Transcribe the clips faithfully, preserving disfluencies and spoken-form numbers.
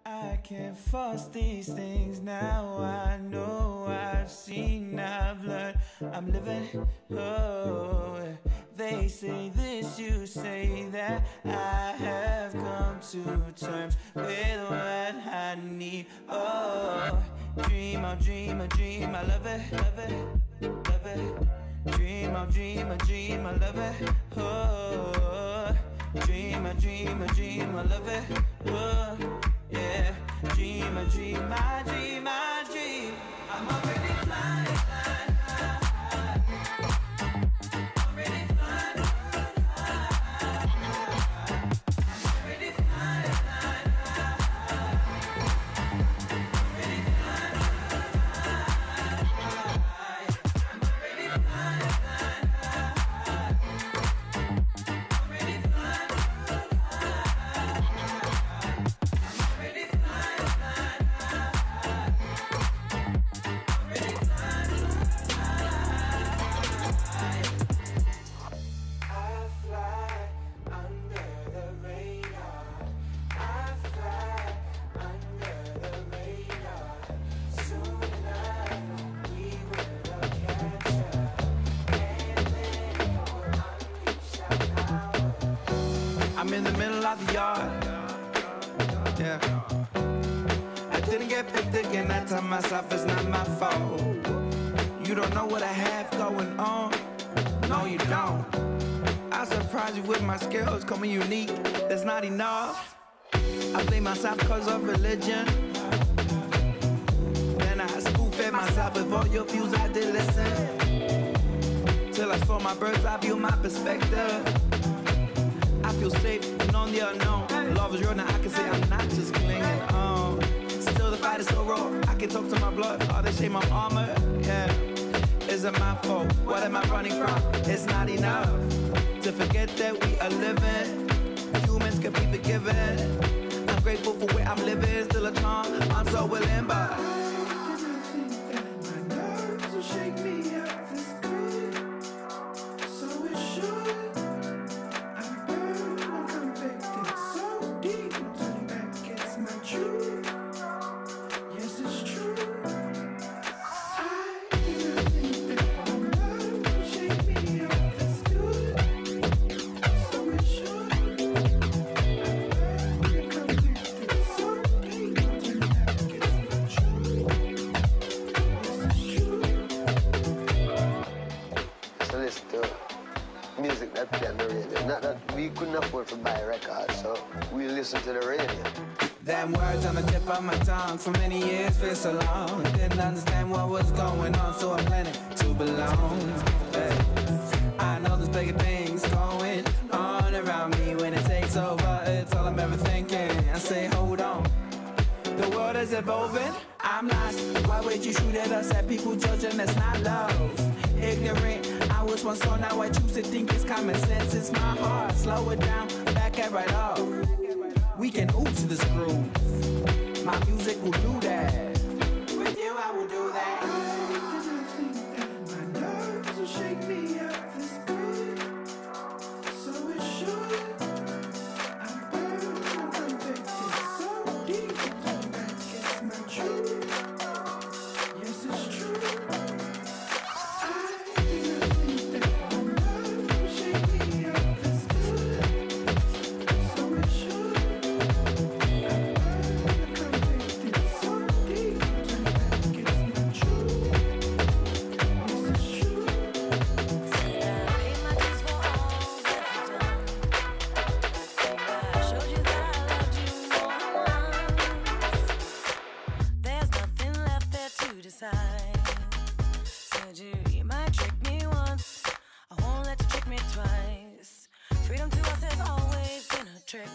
I can't force these things now. I know, I've seen, I've learned, I'm living. Oh, they say this, you say that. I have come to terms with what I need. Oh, dream, I dream, I dream, I love it, love it, love it. Dream, I dream, I dream, I love it. Oh, dream, I dream, I dream, I love it. Oh, yeah. Dream, I dream, I dream, I dream. I'm already flying, flying high. Already flying high. Already flying, flying high. Already flying high. I'm already flying, flying high. Already flying high. Already flying. I'm in the middle of the yard, yeah. I didn't get picked again, I tell myself it's not my fault. You don't know what I have going on, no you don't. I surprise you with my skills, call me unique, that's not enough. I blame myself cause of religion. Then I spoon-fed myself with all your views, I did listen. Till I saw my bird's eye view, my perspective. I feel safe and on the unknown. Love is real, now I can say I'm not just clinging on. Still the fight is so raw, I can talk to my blood. All the shame I'm armored, yeah. Is it my fault? What am I running from? It's not enough to forget that we are living. Humans can be forgiven. I'm grateful for where I'm living. Still a calm, I'm so willing, but I think that my nerves will shake me up this good. So it should. We couldn't afford to buy records, so we listen to the radio. Them words on the tip of my tongue for many years feel so long. Didn't understand what was going on, so I'm planning to belong. Hey. I know there's bigger things going on around me. When it takes over, it's all I'm ever thinking. I say, hold on, the world is evolving, I'm lost. Why would you shoot at us, at people judging? That's not love. Ignorant, I was once so now I choose to think it's common sense. It's my heart, slow it down, back it right up. We can ooh to this groove. My music will do that. With you I will do that. I think that my nerves will shake me up this good. So it should. I'm burned, I'm convicted so deep. That gets my truth. Yes, it's true. Said you, you might trick me once, I won't let you trick me twice. Freedom to us has always been a trick.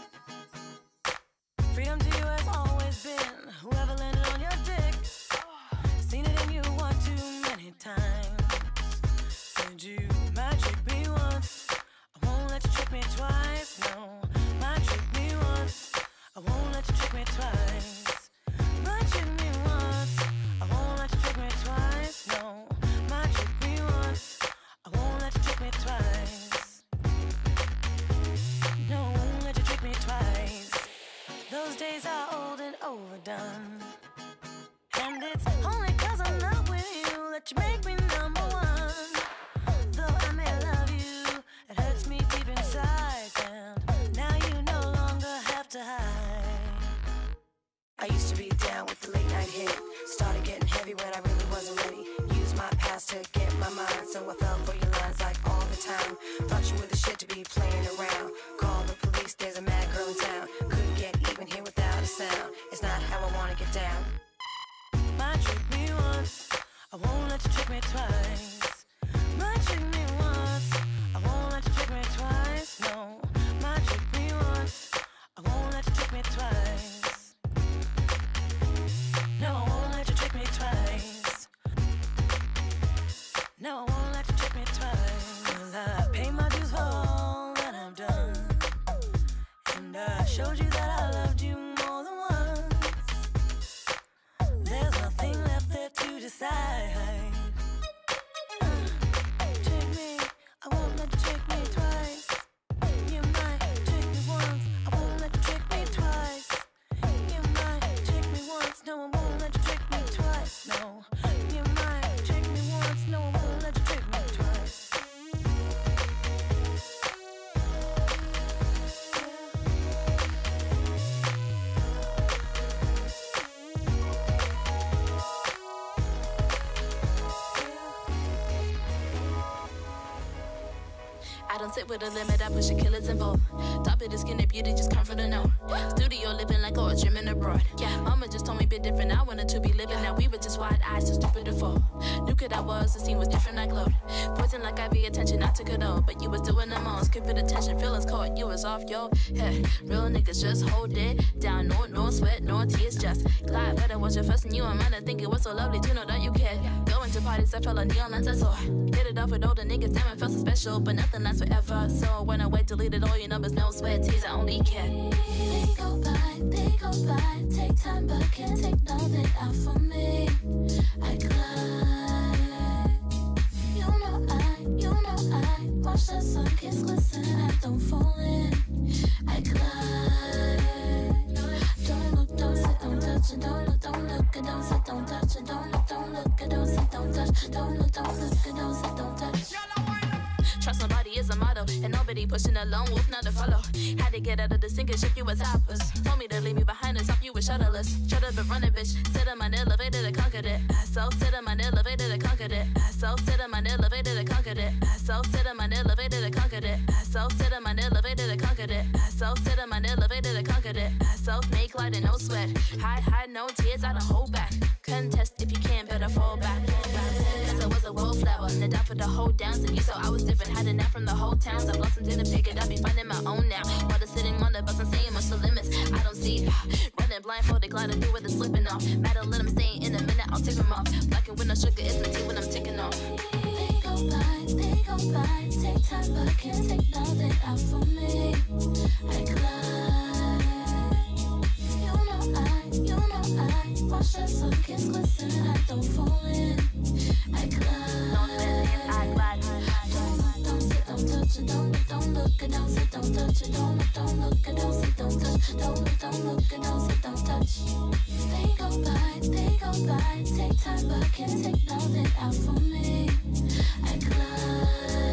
Freedom to you has always been whoever landed on your dick. Seen it in you one too many times. Said you might trick me once, I won't let you trick me twice. No, might trick me once, I won't let you trick me twice. Might trick me once, I won't let you trick me twice. No, might trick me once, I won't let you trick me twice. No, I won't let you trick me twice. Those days days are old and overdone. And it's only cause I'm not with you that you make me number one. Though I may love you, it hurts me deep inside. And now you no longer have to hide. I used to be down with the late night hit. Started getting heavy when I really wasn't ready. Used my past to get my mind, so I fell for your lines like all the time. Thought you were the shit to be playing around. Call the police, there's a mad girl in town. Couldn't get even here without a sound. It's not how I wanna get down. Might trick me once, I won't let you trick me twice. Might trick me once, I won't let you trick me twice. No, might trick me once, I won't let you trick me twice. No, I won't let you trick me twice. No, I won't let you trick me twice. I pay my dues for all that I've done. And I showed you that I loved you more than once. There's nothing left there to decide. Uh, trick me, I won't let you trick me twice. You might trick me once, I won't let you trick me twice. You might trick me once, no, I won't let you trick me twice. No, you might trick me once, no, I won't let you trick me twice. I don't sit with a limit, I push a killer's involved. Top of the skin, the beauty just come from the know. Studio living like a dreaming abroad. Yeah, mama just told me a bit different. I wanted to be living, now we were just wide eyes, so stupid to fall. Knew kid I was, the scene was different, I glowed. Poison like I be attention, I took it all. But you was doing the most, keep it attention, feelings caught, you was off your head. Real niggas just hold it down, no, no sweat, no tears, just glide. But I was your first and you and mine, I think it was so lovely to know that you cared. Going to parties, I felt like neon lines I saw. Hit it off with older niggas, damn, it felt so special, but nothing lasts forever. So I went away, deleted all your numbers, no sweat, tears, I only care. They go by, they go by, take time but can't take nothing out for me. I glide, you know I, you know I, watch the sun kiss glisten, I don't fall in. I glide, don't look, don't sit, don't touch it, don't look, don't look, and don't sit, don't touch it, don't look, don't look, and don't sit, don't touch, don't look, don't look, and don't sit, don't touch. Trust nobody is a motto, and nobody pushing a lone wolf not to follow. Had to get out of the sinking ship, you was hoppers. Told me to leave me behind and stop you with shuttleless. Shut up and run it, bitch. Sit on my elevator to conquer it. So sit on my elevator to conquer it. So sit on my elevator to conquer it. So sit on my elevator to conquer it. So sit on my elevator to conquer it. So sit on my elevator to conquer it. So make light and no sweat. Hide, hide, no tears, I don't hold back. Contest if you can, better fall back. Cause I was a wallflower, and I died for the whole dance. And you saw I was different, had a nap from the whole town. So I blossomed in the picket, I be finding my own now. While they're sitting on the bus and saying much the limits, I don't see. Running blindfolded, gliding through with it slipping off. Matter let them stay in a minute, I'll take them off. Black and with no sugar is my tea when I'm ticking off. They go by, they go by, take time but can't take nothing out for me. I glide, you know I, you know I, watch the sun kiss glisten, I don't fall in. I glide, Don't believe I glide. don't look, don't sit, don't touch it, don't look, don't look, and don't sit, don't touch it, don't look, don't look, and don't sit, don't touch, don't look, don't look, and don't sit, don't touch. They go by, they go by, take time but can't take nothing out for me. I glide.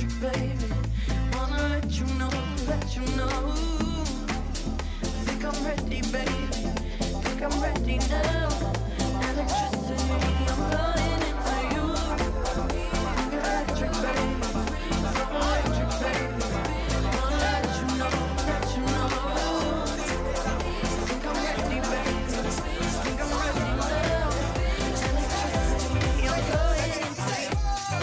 electric, baby. Wanna let you know, let you know. Think I'm ready, baby. Think I'm ready now. Electricity, I'm flying into you. Electric, baby. So electric, baby. Wanna let you know, let you know. Think I'm ready, baby. Think I'm ready now. Electricity, I'm flying into you.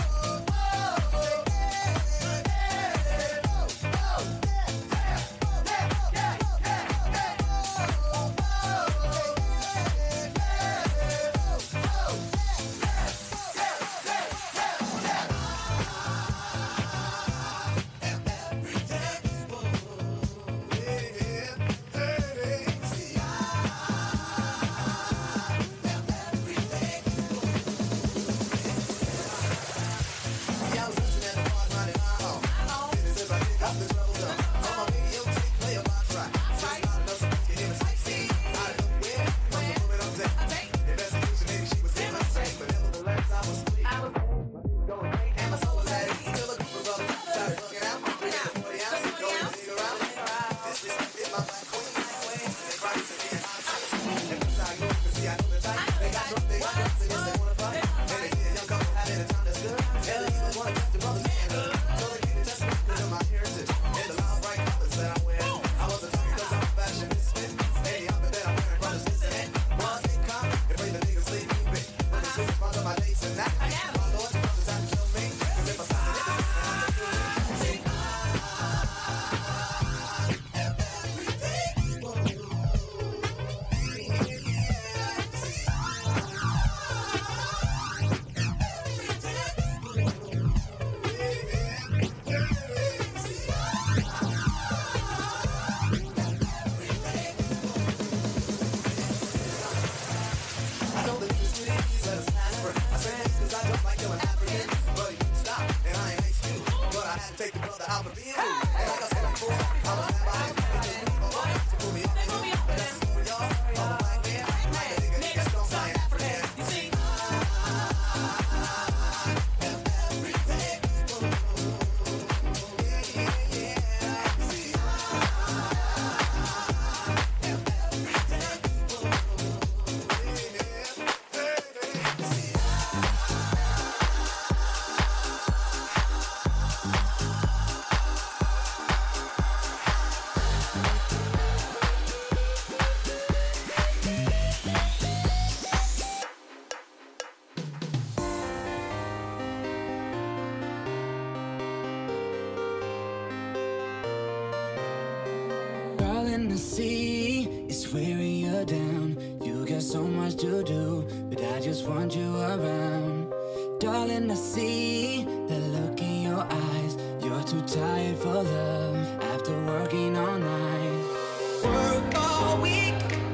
Darling, I see it's wearing you down. You got so much to do, but I just want you around. Darling, I see the look in your eyes. You're too tired for love after working all night. Work all week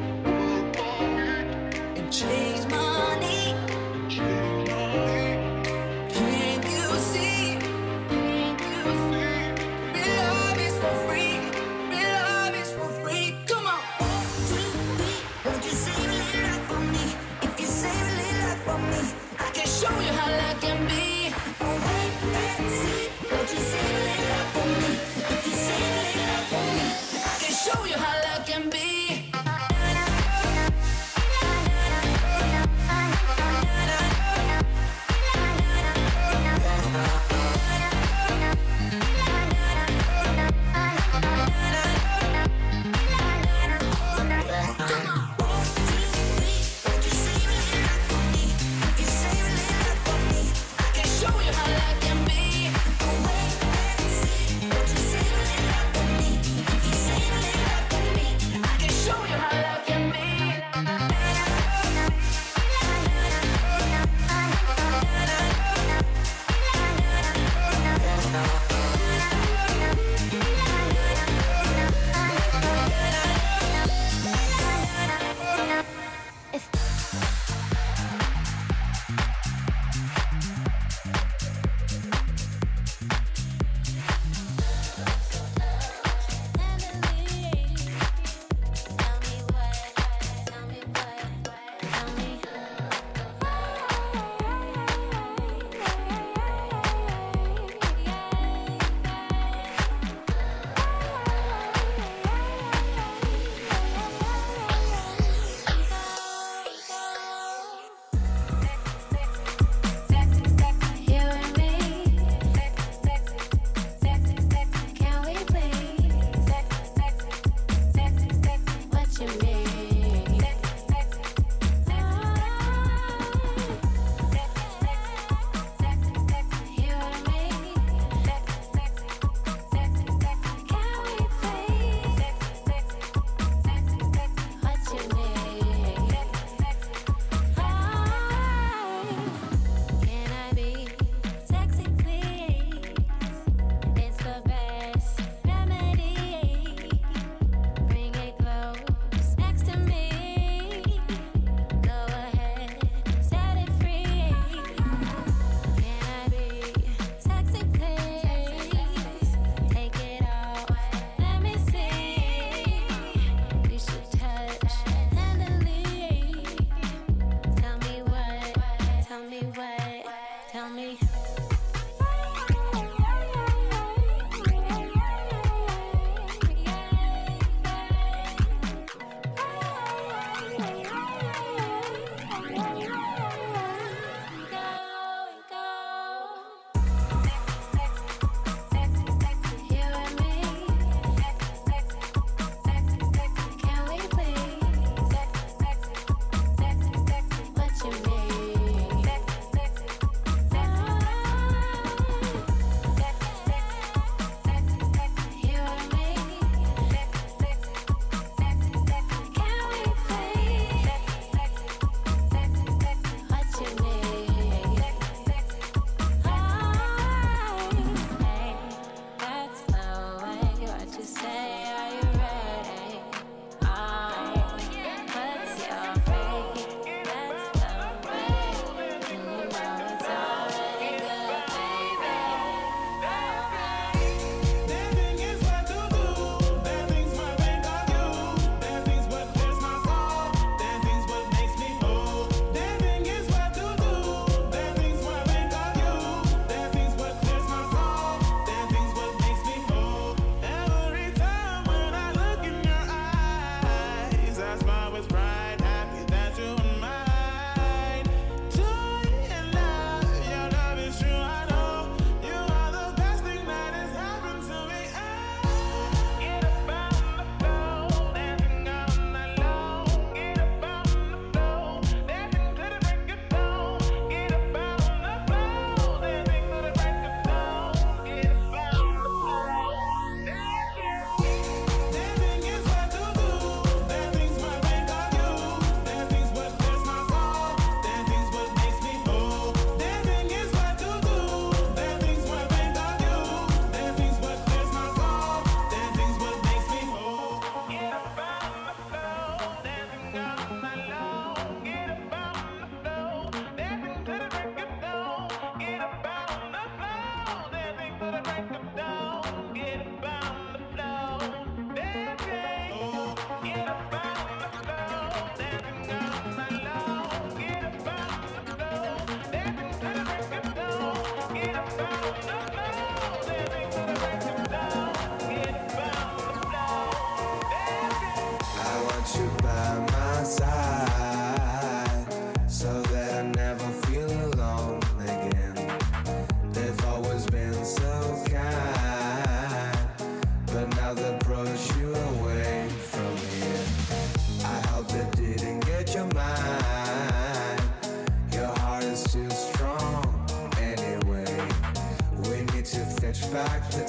and chase money. Can you see? Real love is for free. Real love is for free. Come on. Won't you save a little life for me? If you save a little life for me, I can show you how love can be. oh wait and see. Won't you save a little life for me? If you save a little life for me, I can show you how love can be.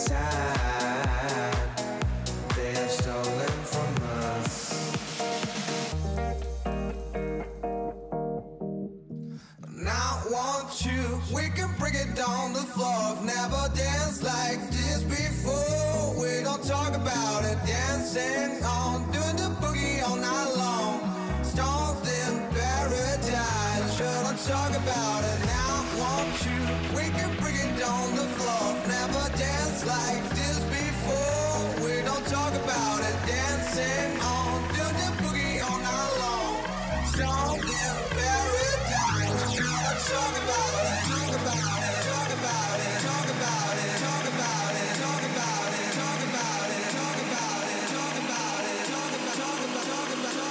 time they have stolen from us. And I want you, we can break it down the floor. I've never danced like this before. We don't talk about it, dancing on, doing the boogie all night long. Stoned in paradise, sure don't talk about it. Now I want you, we can break it down the floor. I've never danced like this before. We don't talk about it, dancing on, doing the boogie all night long. Stoned in paradise, sure don't talk about it, talk about it, talk about it, talk about it, talk about it, talk about it, talk about it, talk about it, talk about it, talk about it, talk about it, talk about it, talk about it,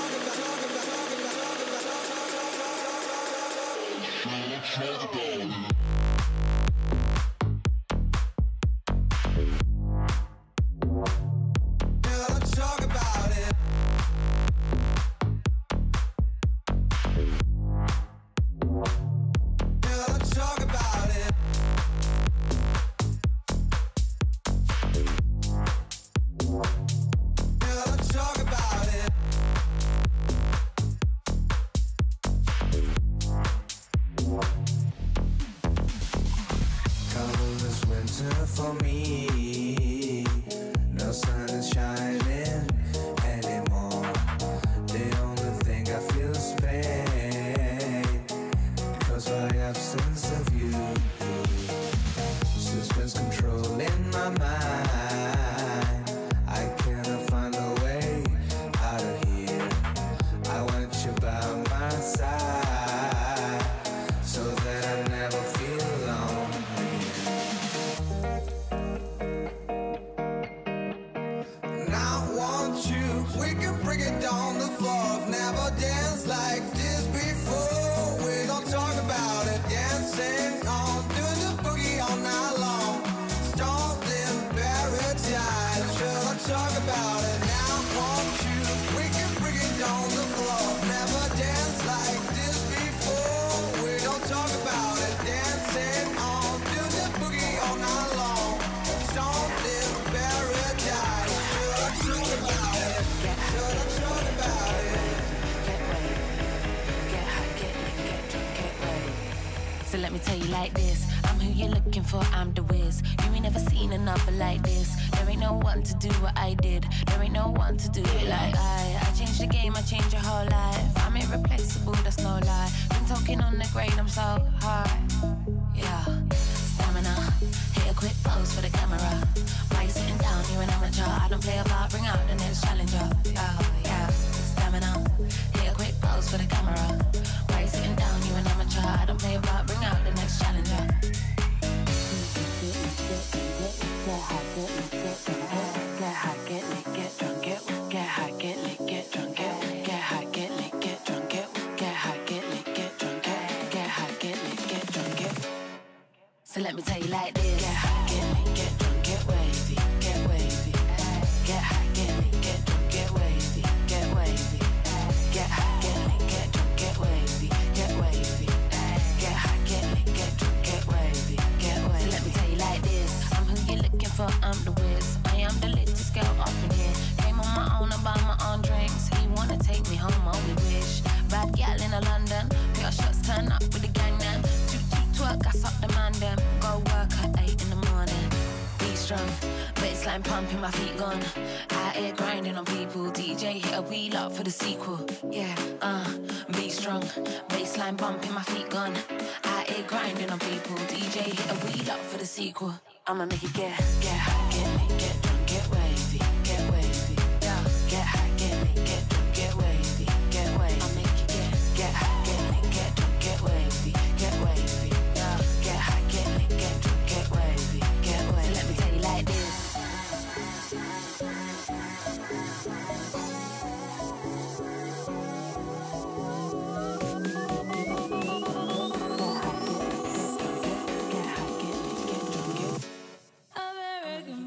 talk about it, talk about it. For me, no sun is shining anymore. The only thing I feel is pain, because by absence of you, suspense controlling my mind. I cannot find a way out of here. I want you by my side, so that I never feel alone. We can bring it down the floor. I've never danced like this before. We don't talk about it, dancing on, doing the boogie all night long. Stoned in paradise, sure don't talk about it. Now I want you, we can bring it down the floor. I've never danced like this before. We don't talk about it, dancing on, doing the boogie all night long. Stoned in paradise, sure don't talk about it. So let me tell you like this, I'm who you're looking for, I'm the whiz. You ain't never seen another like this. There ain't no one to do what I did. There ain't no one to do it like I I changed the game, I changed your whole life. I'm irreplaceable, that's no lie. Been talking on the grade, I'm so high. Yeah, stamina, hit a quick pose for the camera. Why you sitting down, you're an amateur. I don't play about, bring out the next challenger. Oh yeah, stamina, hit a quick pose for the camera. Why you sitting down, you're an amateur. I don't play about, bring out the next challenger. Get high, get lit, get drunk, get high, get lit, get drunk, get get high, get lit, get drunk, get get high, get lit, get drunk, get get high, get lit, get drunk, get get high, get lit, get drunk, get. So let me tell you like this. Get high, get lit, get drunk, get wavy, get wavy. Get high, get lit, get drunk, get wavy, get wavy. Get high, get lit, get drunk, get wavy, get wavy. Get high, get lit, get drunk, get wavy, get wavy. So let me tell you like this. I'm who you're looking for, I'm the whiz. I am the latest girl up in here. Came on my own, I buy my own drinks. He wanna take me home, oh we wish. Bad gal in a London, pure shots turn up with the gang then. Toot toot twerk, gas up the man them. Go work at eight in the morning. Be strong, baseline pumping, my feet gone. Out here grinding on people. D J hit a wheel up for the sequel. Yeah, uh, be strong, baseline bumping, my feet gone. Out here grinding on people. D J hit a wheel up for the sequel. I'ma make it get, get high, get lit, get drunk, get wavy, get wavy. Yeah, get high, get lit, get drunk, get wavy, get wavy. I'll make it get, get high, get lit, get drunk, get wavy, get wavy. Yeah, get high, get lit, get drunk, get wavy, get wavy. So let me tell you like this. American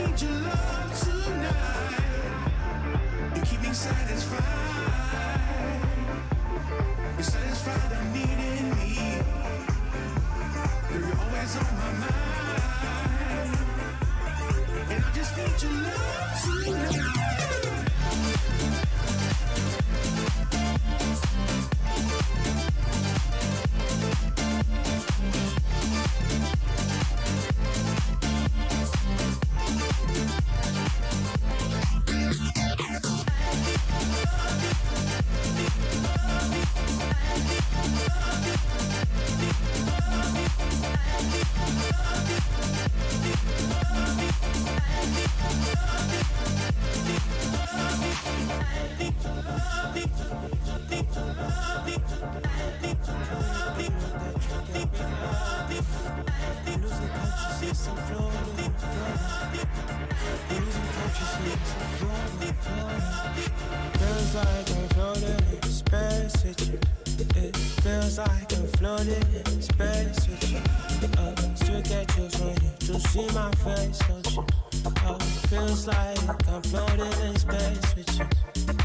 need your love tonight. You keep me satisfied. You satisfy the need in me. You're always on my mind. And I just need your love tonight. Feels like I'm floating in space with you. It feels like I'm floating in space with you. Uh, still get chills when you do see my face, don't you? Uh, feels like I'm floating in space with you.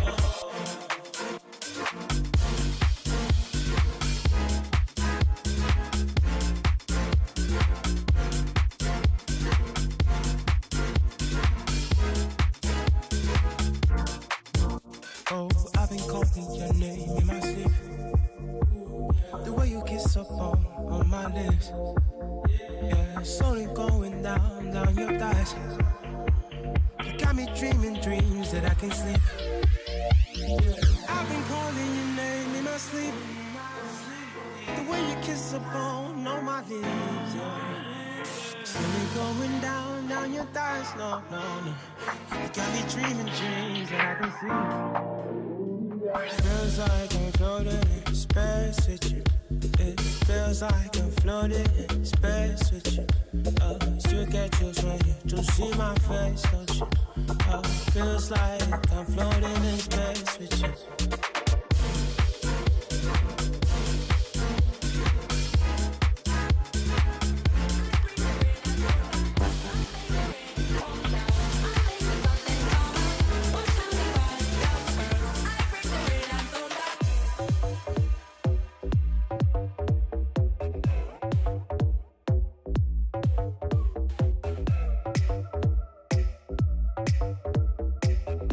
Oh, I've been calling your name in my sleep. The way you kiss up on, on my lips. Yeah, slowly going down, down your thighs. You got me dreaming dreams that I can't sleep. I've been calling your name in my sleep. The way you kiss up on, on my lips. Yeah. Slowly going down, down your thighs. No, no, no. You got me dreaming dreams that I can see. Feels like I'm floating in space with you. It feels like I'm floating in space with you. Uh, still get chills when you do see my face, don't you? Uh, feels like I'm floating in space with you.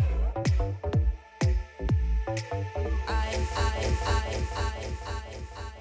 I, I, I, I, I, I.